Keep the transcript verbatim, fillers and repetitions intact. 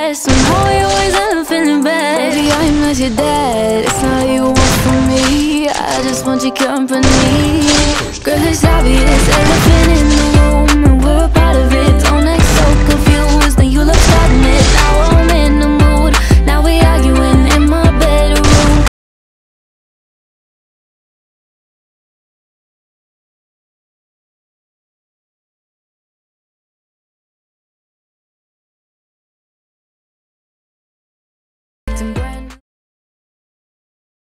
best. Somehow you always end up feeling bad. Baby, I'm not your dad, it's not what you want from me. I just want your company. Girl, it's obvious, elephant